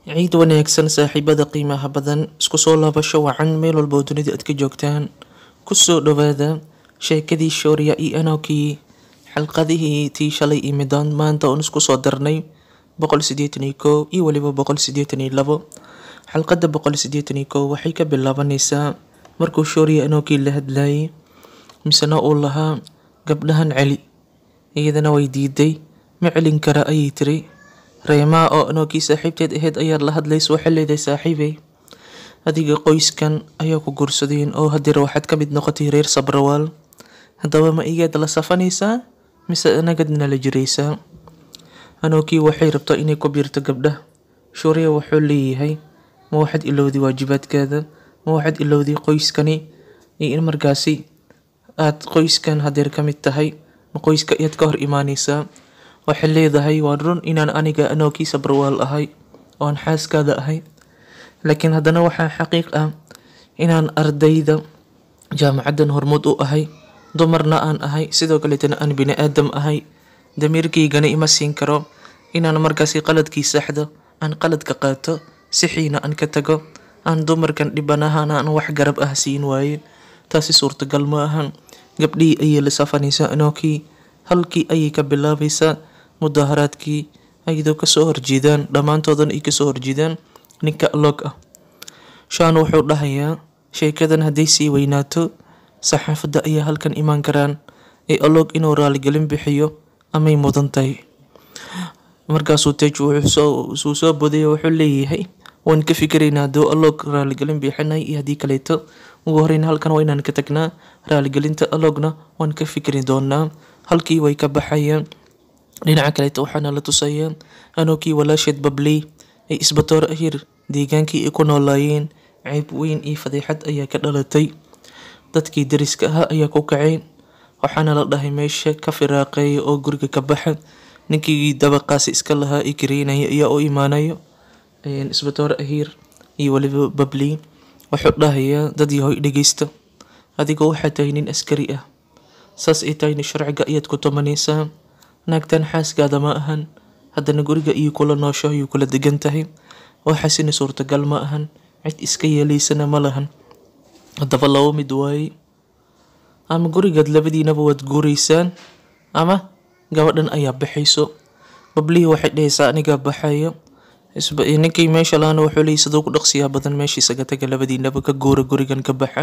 ciid wanaagsan saaxiibada qiimaha badan isku soo laabasho wacan meel walba oo dunida aad ka joogtaan kusoo dhawaada sheekadii Shaurya iyo Anokhi xalqadihii tii shalay iyo midaan maanta oon isku soo darnay 181 iyo waliba 182 xalqada 181 waxay ka bilaabanaysaa markuu Shaurya Anokhi la hadlayay misana uu lahaa gabdhahan celi iyadana way diiday ma celin kara ayay tiri reema oo Anokhi saaxiibteed ahayd ayaa la hadlayso waxay leedahay saaxiibay adiga qoyskan ayaa ku guursadeen oo hadeer waxaad ka mid noqotay reer Sabrawal hadaba ma iyaad la safanaysaa mise anagadna la jiraysaa Anokhi waxay rabtaa inay ku biirto gabdha Shaurya wuxuu leeyahay ma waxaad ilowday waajibaadkaada ma waxaad ilowday qoyskani iyo in markaasi aad qoyskan hadeer ka mid tahay ma qoyska ayaad ka hor imaanaysaa waxay leedahay waa run inaan aniga Anokhi Sabrawal ahay oo aan xaaskaada ahay laakiin haddana waxaa xaqiiq ah inaan ardayda jaamacadan hormuud u ahay dumarna aan ahay sidoo kale aan bini aadam ahay damiirkaygana ima siin karo inaan markaasi qaladkii saxda aan qaladka qaato sixiina aan ka tago aan dumarkan dhibanahan aan wax garab ah siin waaye taasi suurtagal ma ahan gabdhii ayay la safanaysaa Anokhi halkii ayay ka bilaabaysaa mudaharaadkii ayadoo kasoo horjeedaan dhammaantoodana ay kasoo horjeedaan ninka log ah shaan wuxuu dhahayaa sheekadan hadday sii weynaato saxaafadda ayaa halkan imaan karaan ee log inuu raaligelin bixiyo amay mudan tahay markaasuu tej wuxuu soo boodaya wuxuu leeyahay waan ka fikiraynaa hadduu log raaligelin bixinay iyo haddii kaleeto ugu horreyn halkan waa inaan ka tagnaa raaligelinta logna waan ka fikri doonaa halkii way ka baxayaan dhinaca kaleeto waxaana la tusayaa Anokhi walaasheed babley ay isbatoor ahir deegaankii ay ku noolaayeen ceeb weyn iyo fadeexad ayaa ka dhalatay dadkii dariska ahaa ayaa ku kacay waxaana la dhahay meesha ka firaaqeeya oo guriga ka baxa ninkii dabaqaasi iska lahaa ee kareynaya ayaa u imaanayo isbatoor ahir iyo waliba babley wuxuu dhahayaa dad yahoy dhegeysta adigoo waxaa tahay nin askari ah saas ay tahay sharciga ayaad ku tumanaysaa naagtan xaaskaada ma ahan haddana guriga iyo kula noosho ayuu kula degan tahay waxaasina suurtagal ma ahan cid iska yeelaysana ma lahan haddaba laba mid waaye ama gurigaad labadiinaba waad guuraysaan ama gabadhan ayaa baxayso bablii waxay dhahaysaa anigaa baxaya ninkii meesha laana wuxuu leeyahay sidoo ku dhaqsiyaa badan meeshii isaga taga labadiinaba ka guura gurigan ka baxa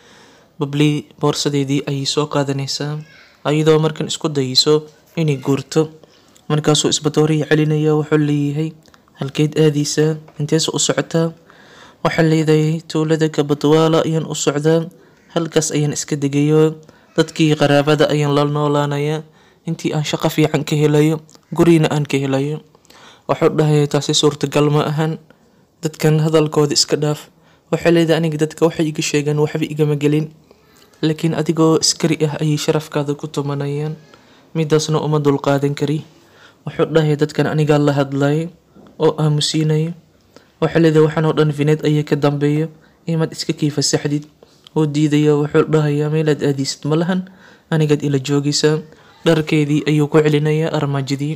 bablii boorsadeedii ayay soo qaadanaysaa ayadoo markan isku dayayso inay guurto markaasuu isbatooriya celinaya wuxuu leeyahay halkeed aadaysaa intees u socotaa waxaa leedahay tuulada Kabadwaala ayaan u socdaa halkaas ayaan iska degayo dadkii qaraabada ayaan la noolaanayaa intii aan shaqo fiican ka helayo gurina aan ka helayo wuxuu dhahayaa taasi suurtagal ma ahan dadkan hadalkooda iska dhaaf waxay leedahay aniga dadka waxay iga sheegaan waxba igama gelin laakiin adigoo askari ah ayay sharafkaada ku tumanayaan midaasna uma dulqaadan kari wuxuu dhahayaa dadkan anigaa la hadlay oo aamusiinayo waxay leedahay waxaan oo dhan fineed ayaa ka dambeeya imaad iska kiifa saxdid oo diidaya wuxuu dhahayaa meelaad aadaysid ma lahan anigaad ila joogaysaa dharkeedii ayuu ku celinayaa armaajadii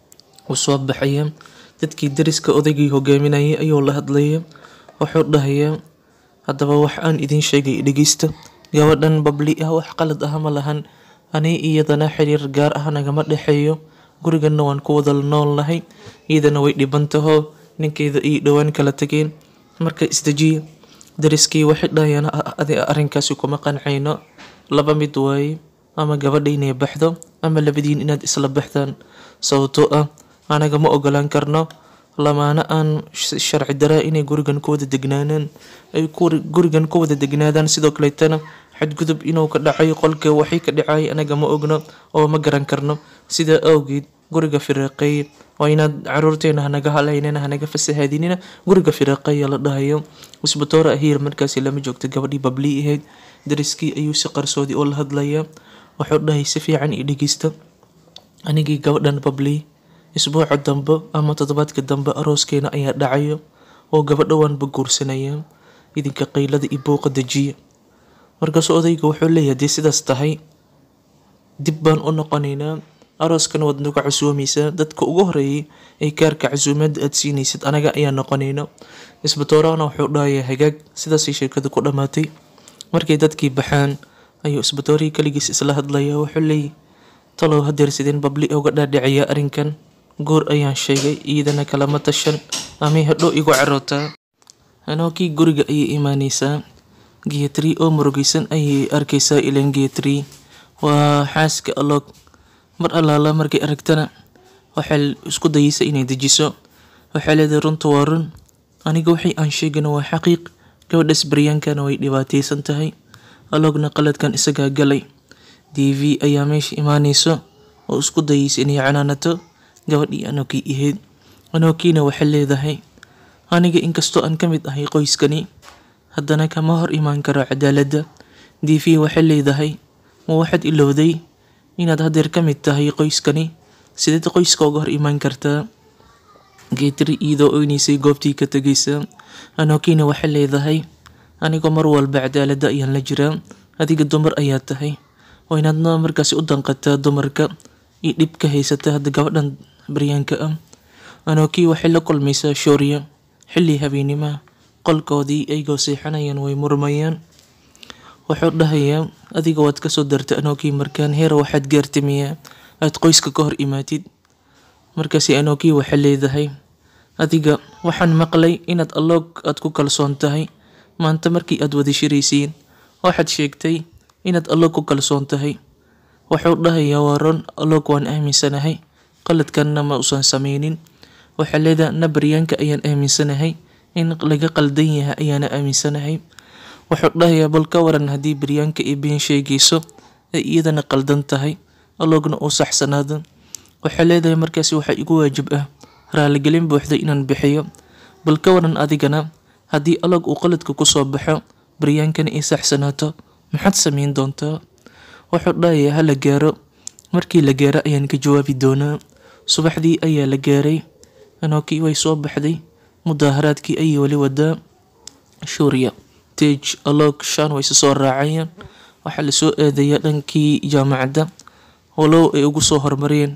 uu soo baxaya dadkii dariska odaygii hogaaminayay ayuu la hadlaya wuxuu dhahayaa haddaba wax aan idin sheegay dhegeysta gabadhan babli ah wax qalad ah ma lahan ani iyadana xiriir gaar ah nagama dhexeeyo guriganna waan ku wada noolnahay iyadana way dhibantaho ninkeeda iyo dhawaan kala tageen marka isdajiya dariskii waxay dhahayaan arrinkaasi kuma qancayno laba mid waaye ama gabadha inay baxdo ama labadiin inaad isla baxdaan sababtoo ah anaga ma ogolaan karno lamaana aan sharci daraa inay gurigan ku wada degnaadaan ay gurigan ku wada degnaadaan sidoo kaleetana xadgudub inuu ka dhacayo qolka waxay ka dhacay anaga ma ogno oo ma garan karno sidaa awgeed guriga firaaqeeya waa inaad caruurteena hanaga halaynina hanaga fasahaadinina guriga firaaqeeya la dhahayo isbatoora ahir markaasi lama joogto gabadhii bablii ahayd dariskii ayuu si qarsoodi oo la hadlayaa wuxuu dhahay si fiican i dhegeysta anigii gabadhan bablii isbuuca dambe ama toddobaadka dambe arooskeena ayaa dhacayo oo gabadha waanba guursanaya idinka qaylada iyo buuqa dejiya markaasuu odayga wuxuu leeyahay dee sidaas tahay dib baan u noqonaynaa arooskan waad nagu casuumaysaa, dadka ugu horeeyay ee kaarka casuumada aad siinaysid anaga ayaa noqonayno. Isbatoorahana wuxuu dhahayaa hagaag. Sidaasay sheekada ku dhamaatay. Markay dadkii baxaan ayuu isbatoorihii kaligiis isla hadlayaa. Wuxuu leeyahay talow hadeer sideen babli uga dhaadhiciyaa arrinkan. Goor ayaan sheegay iyadana kalama tashan amay hadhow igu carootaa. Anokhi guriga ayay imaanaysaa. Geetri oo murugaysan ayay arkaysaa. Ileen Geetri waa xaaska Alok. Mar allaala markay aragtana waxay isku dayaysaa inay dejiso. Waxay leedahay runta waa run, aniga wixii aan sheegana waa xaqiiq. Gabadhaas baryaankana way dhibaataysan tahay. Alokna qaladkan isagaa galay. TV ayaa meesha imaanayso oo isku dayaysa inay canaanato gabadhii Anokhi ahayd. Anokhina waxay leedahay aniga inkastoo aan ka mid ahay qoyskani haddana kama hor imaan karo cadaaladda. TV waxay leedahay ma waxaad ilowday inaad hadeer ka mid tahay qoyskani, sideed qoyska uga hor imaan kartaa? Geetri iyadoo oynaysay goobtii ka tagaysa. Anokhina waxay leedahay anigoo mar walba cadaaladda ayaan la jiraa, adiga dumar ayaa tahay, waa inaadna markaasi u danqataa dumarka iyo dhib ka haysata hadda gabadhan baryaanka ah. Anokhi waxay la kulmaysaa Shaurya xilli habeenimo. Qolkoodii ayagoo seexanayaan way murmayaan. Wuxuu dhahayaa adiga waad kasoo dartay Anokhi, markaan heer waxaad gaartay miyaa aad qoyska ka hor imaatid? Markaasi Anokhi waxay leedahay adiga waxaan maqlay inaad Alok aad ku kalsoon tahay. Maanta markii aad wada shiraysiin waxaad sheegtay inaad Alok ku kalsoon tahay. Wuxuu dhahayaa waa run, Alok waan aaminsanahay, qaladkanna ma usan sameynin. Waxay leedahay na baryaanka ayaan aaminsanahay, in laga qaldan yahay ayaana aaminsanahay. Wuxuu dhahayaa bal ka waran haddii baryaanka ay been sheegayso ay iyadana qaldan tahay, Alokna uu saxsanaado. Waxay leedahay markaasi waxaa igu waajib ah raaligelin buuxda inaan bixiyo. Bal ka waran adigana haddii Alok uu qaladka ku soo baxo baryaankana ay saxsanaato, maxaad sameyn doontaa? Wuxuu dhahayaa ha la gaaro, markii la gaaro ayaan ka jawaabi doonaa. Subaxdii ayaa la gaaray. Anokhi way soo baxday. Mudaharaadkii ayay wali wadaa. Shaurya, Tej, Alok, Shan way soo raacayaan. Waxaa la soo aadayaa dhankii jaamacadda walow ay ugu soo hormareen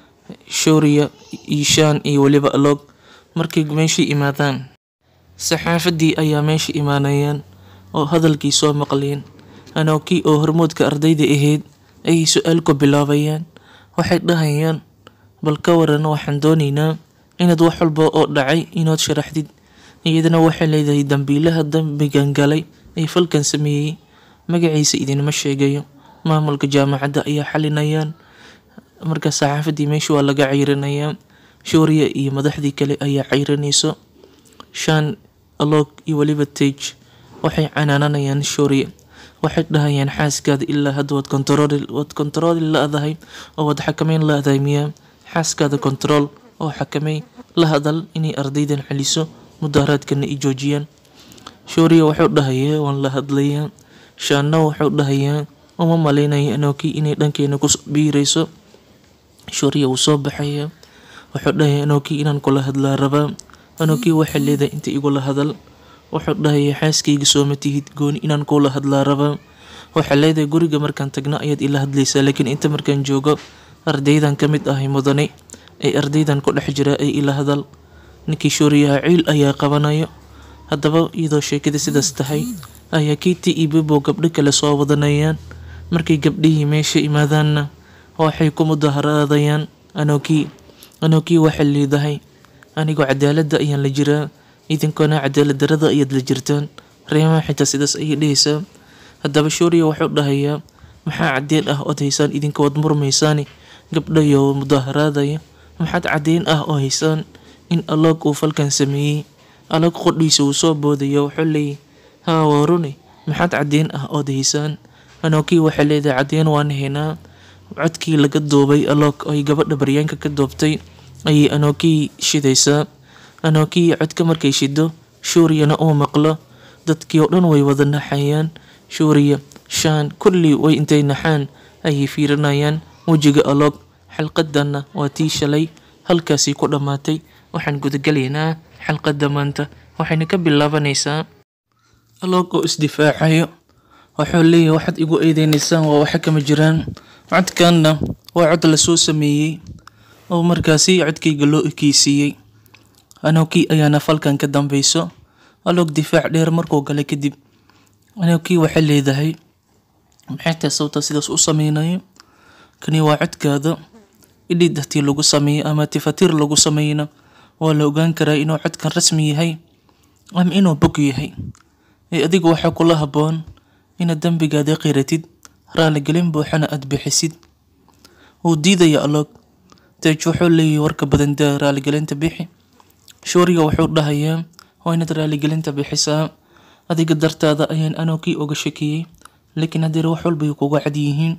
Shaurya iyo Shan iyo waliba Alok. Markay meeshii imaadaan saxaafadii ayaa meesha imaanayaan oo hadalkii soo maqleen. Anokhi oo hormoodka ardayda ahayd ayay su'aal ku bilaabayaan. Waxay dhahayaan bal ka waran waxaan doonaynaa inaad wax walba oo dhacay inaad sharaxdid. Iyadana waxay leedahay dambiilaha dambigan galay ee falkan sameeyay magaciisa idinma sheegayo, maamulka jaamacadda ayaa xalinayaan. Marka saxaafadii meesha waa laga ciirinayaa. Shaurya iyo madaxdii kale ayaa ciirinayso. Shan, Alok iyo waliba Tej waxay canaananayaan Shaurya. Waxay dhahayaan xaaskaada ilaa hadda waad kontarooli la'dahay oo waad xakameyn la'dahay miyaa? Xaaskaada kontarool oo xakamay, la hadal inay ardaydan xaliso, mudaharaadkana ay joojiyaan. Shaurya wuxuu dhahayaa waan la hadlayaa. Shanna wuxuu dhahayaa uma maleynayo Anokhi inay dhankeena ku biirayso. Shaurya wuu soo baxayaa. Wuxuu dhahayaa Anokhi inaan kula hadlaa rabaa. Anokhi waxay leedahay inta igula hadal. Wuxuu dhahayaa xaaskayga soo ma tihid, gooni inaan kula hadlaa rabaa. Waxay leedahay guriga markaan tagno ayaad ila hadlaysaa, laakiin inta markaan joogo ardaydan ka mid ahay mudane ay ardaydan ku dhex jira ay ila hadal. Ninkii Shaurya ciil ayaa qabanayo. Haddaba iyadoo sheekada sidaas tahay ayaa Kitty iyo Bibo gabdho kale soo wadanayaan. Markay gabdhihii meesha imaadaanna waxay ku mudaharaadayaan Anokhi. Anokhi waxay leedahay anigoo cadaaladda ayaan la jiraa, idinkuna cadaalad darrada ayaad la jirtaan. Reemaha xitaa sidaas ayay dhehaysaa. Haddaba Shaurya wuxuu dhahayaa maxaa caddeyn ah ood haysaan? Idinka waad murmaysaani gabdhayo mudaharaadaya. Maxaad caddeyn ah oo haysaan in Alok uu falkan sameeyay? Alok qodhiisa uu soo boodaya. Wuxuu leeyahay haa waa runi, maxaad caddeyn ah ood haysaan? Anokhi waxay leedahay caddeyn waan haynaa. Codkii laga duubay Alok ay gabadha baryaanka ka duubtay ayay Anokhi shidaysaa. Anokhi codka markay shido Shauryana uu maqlo, dadkii oo dhan way wada naxayaan. Shaurya, Shan kulli way intay naxaan ayay fiirinayaan wejiga Alok. Xalqadanna waa tii shalay halkaasii ku dhamaatay. Waxaan gudagalaynaa xalqadda maanta. Waxayna ka bilaabanaysaa Alok oo isdifaacayo. wuxuu leeyahay waxaad igu eedeynaysaan waa waxa kama jiraan. Codkaanna waa cod la soo sameeyey oo markaasi codkayga loo ekeysiiyey. Anokhi ayaana falkan ka dambeyso. Alog difaac dheer markuu galay kadib. Anokhi waxay leedahay maxay tahay sababta sidaas u sameynayo? Kani waa codkaada. Idid haddii lagu sameeyo ama tifatir lagu sameeyna waa la ogaan karaa inuu codkan rasmi yahay ama inuu bog yahay. Adigu waxaa kula haboon inaad dambigaada qiratid, raaligelin buuxana aad bixisid. Wuu diidaya Alog. Tej wuxuu leeyahay warka badan daa raaligelinta bixi. Shaurya wuxuu dhahayaa waa inaad raaligelinta bixisaa. Adiga dartaada ayaan Anokhi uga shakiyay, laakiin haddii wax walba ay kugu cad yihiin.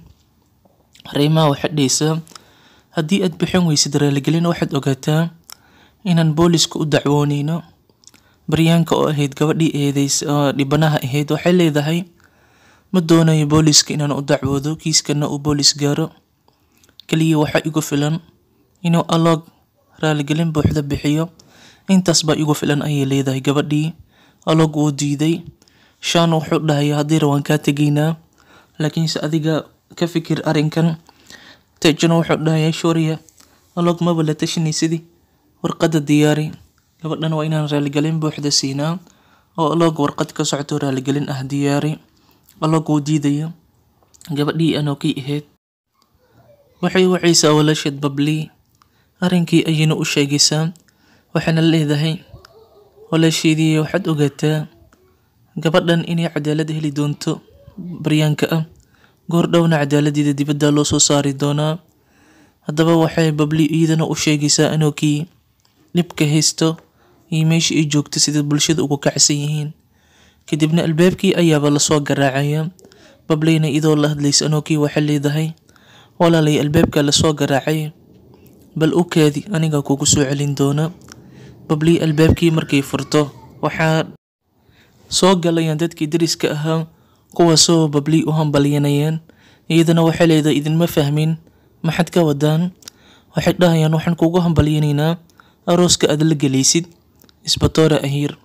Reema waxay dhaysaa haddii aad bixin weysid raaligelin waxaad ogaataa inaan booliska u dacwooneyno. Baryaanka oo ahayd gabadhii eedeysa dhibanaha ahayd waxay leedahay ma doonayo booliska inaan u dacwoodo, kiiskana uu boolis gaaro. Kaliya waxaa igu filan inuu Alog raaligelin buuxda bixiyo. Intaas baa igu filan ayay leedahay gabadhii. Alog wuu diiday. Shan wuxuu dhahayaa haddii waan kaa tegaynaa, laakiinse adiga ka fikir arrinkan. Tejna wuxuu dhahayaa Shaurya Alog maba la tashanaysid, warqadda diyaari. Gabadhan waa inaan raaligelin buuxda siinaa oo Alog warqad ka socoto raaligelin ah diyaari. Alog wuu diidaya. Gabadhii Anokhi ahayd waxay wacaysaa walaasheed Babli. Arrinkii ayayna u sheegaysaa. Waxaana leedahay walaasheedii waxaad ogaataa gabadhan inay cadaalad heli doonto baryaanka ah. Goor dhowna cadaaladeeda dibadda loo soo saari doonaa. Haddaba waxay Babli iyadana u sheegaysaa Anokhi dhibka haysto iyo meesha ay joogto sida bulshada ugu kacsan yihiin. Kadibna albaabkii ayaaba la soo garaacaya. Bablina idoo la hadlaysa Anokhi waxay leedahay walaalay albaabka la soo garaacay, bal u kaadi aniga kugu soo celin doona. Babli albaabkii markay furto waxaa soo galayaan dadkii deriska ahaa kuwaasoo Babli u hambalyanayaan. Iyadana waxay leedahay idinma fahmin maxaad ka wadaan. Waxay dhahayaan waxaan kugu hambalyanaynaa arooska aad la gelaysid isbatoore ahiir.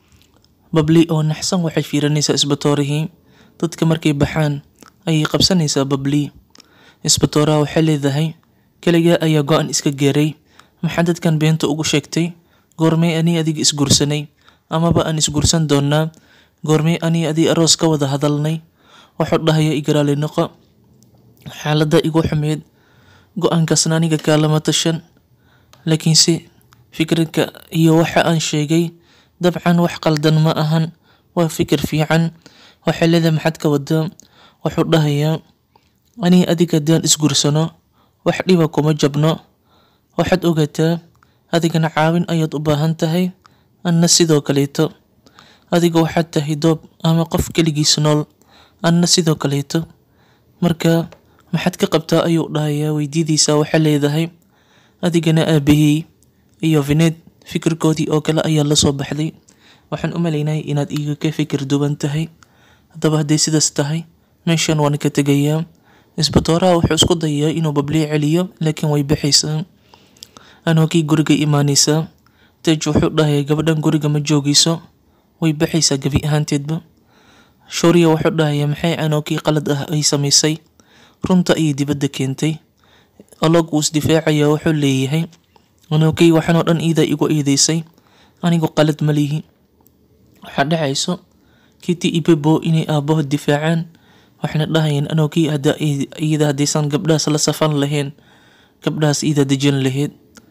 Babli oo naxsan waxay fiirinaysaa isbatoorihii. Dadka markay baxaan ayay qabsanaysaa Babli. Isbatooraha waxay leedahay kaliya ayaa go'an iska gaaray. Maxaa dadkan beenta ugu sheegtay? Goormay ani adiga isgursanay amaba aan isgursan doonaa? Goormay ani adiga aroos ka wada hadalnay? Wuxuu dhahayaa igraali noqo. Xaaladda igu xumeed go'aankaasna aniga kaalama tashan, laakiinse fikirka iyo waxa aan sheegay dabcan wax qaldan ma ahan, waa fikir fiican. Waxay leedahay maxaad ka wadaa? Wuxuu dhahayaa ani adiga haddaan isgursano wax dhiba kuma jabno. Waxaad ogaataa adigana caawin ayaad u baahan tahay, anna sidoo kaleeto. Adiga waxaad tahay doob ama qof keligiis nool, anna sidoo kaleeto. Marka maxaad ka qabtaa ayuu dhahayaa. Weydiidaysaa waxay leedahay adigana aabahey iyo Vined fikirkoodii oo kale ayaa la soo baxday. Waxaan u maleynahay inaad iiga ka fikir duwan tahay. Haddaba hadday sidaas tahay meeshan waan ka tegayaa. Isbatooraha wuxuu isku dayayaa inuu Babli celiyo laakiin way baxaysaa. Anokhi guriga imaanaysaa. Tej wuxuu dhahayaa gabadhan guriga ma joogayso, way baxaysaa gabi ahaanteedba. Shaurya wuxuu dhahayaa maxay Anokhi qalad ah ay samaysay, runta ayay dibadda keentay. Alog wuu isdifaacayaa wuxuu leeyahay Anokhi waxaan oo dhan iida igu eedeysay, anigu qalad ma lihi. Waxaa dhacayso Kitty iyo Bebo inay aabahood difaacaan. Waxayna dhahayaan Anokhi iyada haddaysan gabdhahaas la safan lahayn, gabdhahaas iyada dejin lahayd.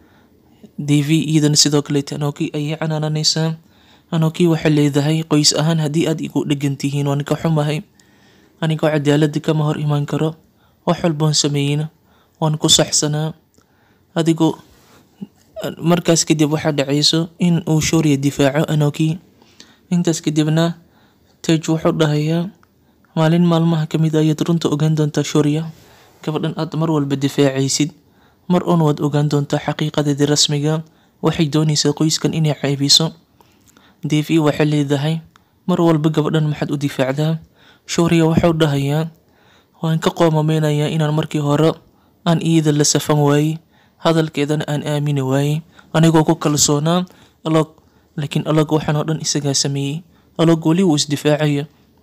Devi iyadana sidoo kaleeto Anokhi ayay canaananaysaa. Anokhi waxay leedahay qoys ahaan haddii aad igu dhegan tihiin waan ka xumahay. Anigoo cadaaladda kama hor imaan karo. Wax walboon sameeyeyna waan ku saxsanaa. Adigu markaas kadib waxaa dhacayso in uu Shaurya difaaco Anokhi. Intaas kadibna Tej wuxuu dhahayaa maalin maalmaha ka mid ayaad runta ogaan doontaa Shaurya. Gabadhan aad mar walba difaacaysid mar oon waad ogaan doontaa xaqiiqadeedii rasmiga. Waxay doonaysaa qoyskan inay caybiso. Devi waxay leedahay mar walba gabadhan maxaad u difaacdaa? Shaurya wuxuu dhahayaa waan ka qoomameynayaa inaan markii hore aan iyada la safan waayey, hadalkeedana aan aamini waayey anigoo ku kalsoonaa Alog. Laakiin Alog waxaan oo dhan isagaa sameeyey. Alog weli wuu isdifaacaya.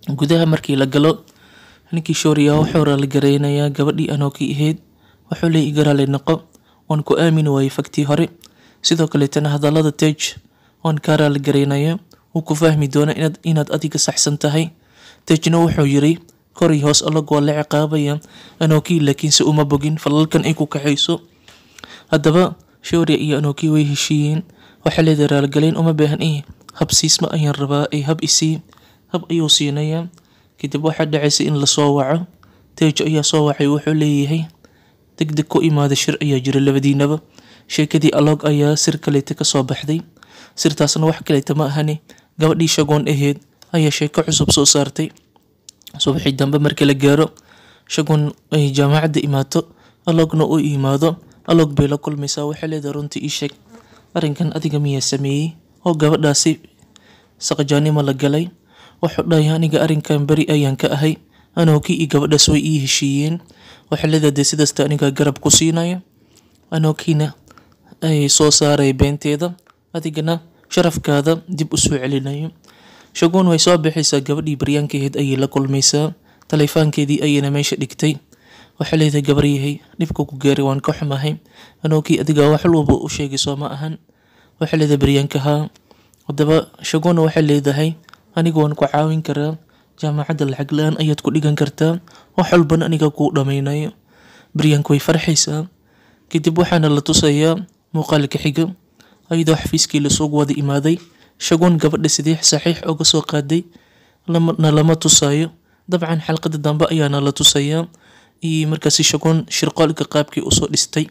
gudaha markii la galo ninkii Shaurya wuxuu raali gareynayaa gabadhii Anokhi ahayd, wuxuu leeyahay igaraale noqo, waan ku aamini waayay faktii hore, sidoo kale tan hadallada Tej waan ka raali gareynayaa, wuu ku fahmi doonaa inaad adiga saxsan tahay. Tejna wuxuu yiri kor iyo hoos Allah waa la ciqaabaya Anokhi, laakiinse uma bogin falalkan ay ku kaxayso. Haddaba Shaurya iyo Anokhi way heshiiyeen, waxaa leedahay raaligelin uma baahan habsiisma ayaan rabaa hab isii, hab ayuu siinayaa. kadib waxaa dhacaysa in la soo waco. Tej ayaa soo wacay, wuxuu leeyahay degdeg ku imaada shir ayaa jira labadiinaba. Sheekadii Alok ayaa sir kaleeta ka soo baxday, sirtaasna wax kaleeta ma ahani gabadhii Shagoon ahayd ayaa sheeko cusub soo saartay. subaxii dambe markii la gaaro Shagoon ay jaamacadda imaato, Alokna uu imaado, Alok bay la kulmaysaa, waxay leedahay runtii ii sheeg arrinkan adiga miyaa sameeyey oo gabadhaasi saqajaanimo la galay. wuxuu dhahay aniga arrinkan bari ayaan ka ahay, Anokhi iyo gabadhaas way ii heshiiyeen, waxay leedahay sidaasta aniga garab ku siinaya, Anokhina ay soo saaray beenteeda, adigana sharafkaada dib u soo celinayo. Shagoon way soo bixaysaa, gabadhii baryaankeed ayay la kulmaysaa, taleefankeedii ayayna meesha dhigtay. waxay leedahay gabaryahay dhibka ku gaaray waan ka xumahay, Anokhi adiga wax walba u sheegay soo ma ahan. waxay leedahay baryaankaha. haddaba Shagoon waxay leedahay aniga waan ku caawin karaa, jaamacadda lacag la'aan ayaad ku dhigan kartaa, wax walbana aniga kuu dhammaynayo. baryaanku way farxaysaa. kadib waxaana la tusayaa muuqaalka xiga ayadoo xafiiskii la soo wada imaaday. Shagoon gabadha sidii saxiix uga soo qaaday lama tusayo, dabcan xalqada dambe ayaana la tusayaa iyo markaasi Shagoon shirqoolka qaabkii u soo dhistay.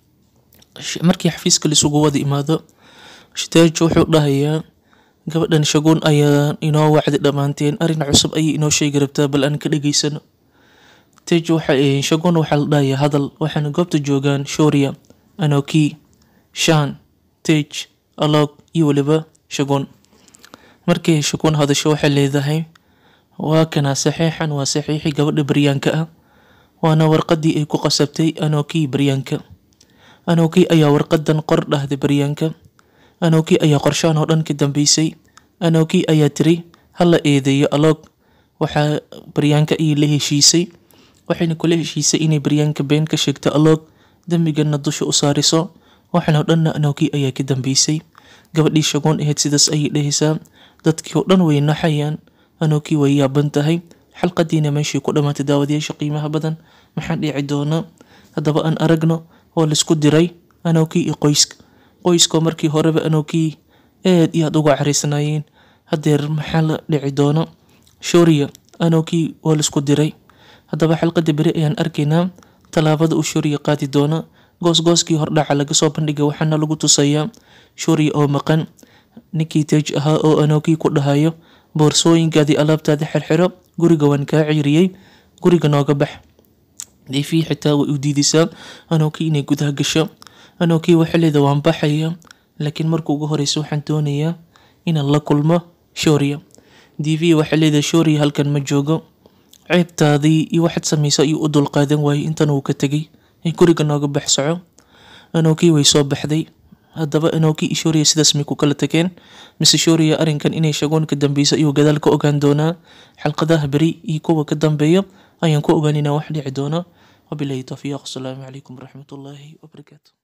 markii xafiiska la soo wada imaado, Tej wuxuu dhahayaa gabadhan Shagoon ayaa inoo wacday dhamaanteen, arrin cusub ayay inoo sheegi rabtaa, bal aan ka dhageysano. Shagoon waxaa la dhahayaa hadal, waxaana goobta joogaan Shaurya, Anokhi, Shan, Tej, Alok iyo waliba Shagoon. markii Shagoon hadasho waxay leedahay waa kana saxiixan, waa saxiixi gabadha baryaanka ah, waana warqadii ay ku qasabtay Anokhi baryaanka. Anokhi ayaa warqadan qor dhahday baryaanka, Anokhi ayaa qorshaan oo dhan ka dambeysay. Anokhi ayaa tiri hala eedeeyo Alok, waxaa baryaanka ay la heshiisay, waxayna kula heshiisay inay baryaanka been ka sheegto Alok, dambigana dusha u saariso, waxaana dhanna Anokhi ayaa ka dambeysay. gabadhii Shagoon ahayd sidaas ayay dhahaysaa, dadkii oo dhan way naxayaan, Anokhi way yaaban tahay. xalqadiina meeshii ku dhamaatay daawadayaasha qiimaha badan, maxaa dhici doona? haddaba aan aragno. oo la isku diray Anokhi iyo qoyska markii horeba Anokhi aad iyo aad uga cariisanaayeen, hadeer maxaa la dhici doona? Shaurya Anokhi waa la isku diray. haddaba xalqada beri ayaan arkaynaa talaabada uu Shaurya qaadi doona. goosgooskii hordhaca laga soo bandhigay waxaana lagu tusayaa Shaurya oo maqan, ninkii Tej ahaa oo Anokhi ku dhahayo boorsooyinkaadii alaabtaada xirxiro, guriga waan kaa ceyriyay, guriga nooga bax. Diifi xitaa way u diidaysaa Anokhi inay gudaha gasho. Anokhi waxay leedahay waan baxaya, laakiin markuu ugu horeyso waxaan doonayaa inaan la kulmo Shaurya. Diifi waxay leedahay Shaurya halkan ma joogo, ceebtaadii iyo waxaad samayso ayuu u dulqaadan waayay, intan uu ka tegay, guriga nooga bax soco. Anokhi way soo baxday. haddaba Anokhi iyo Shaurya sidaas may ku kala tageen, mise Shaurya arrinkan inay Shagoon ka dambeyso ayuu gadaal ka ogaan doonaa. xalqadaha beri iyo kuwa ka dambeeya ayaan ku ogaanaynaa wax dhici doona. wabillahi tawfiiq. Assalaamu calaykum waraxmatullaahi wabarakaatu.